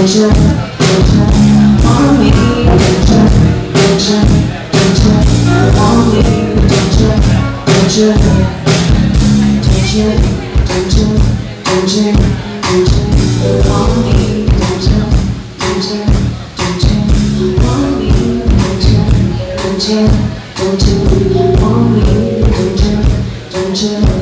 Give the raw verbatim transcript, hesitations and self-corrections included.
you, don't you want me? Don't you, don't you, don't you want me? Don't you, don't you, don't you, don't you, don't you, don't you want me? Don't you, don't you, don't you want me? Don't you, don't you, don't you want me? Don't you, don't you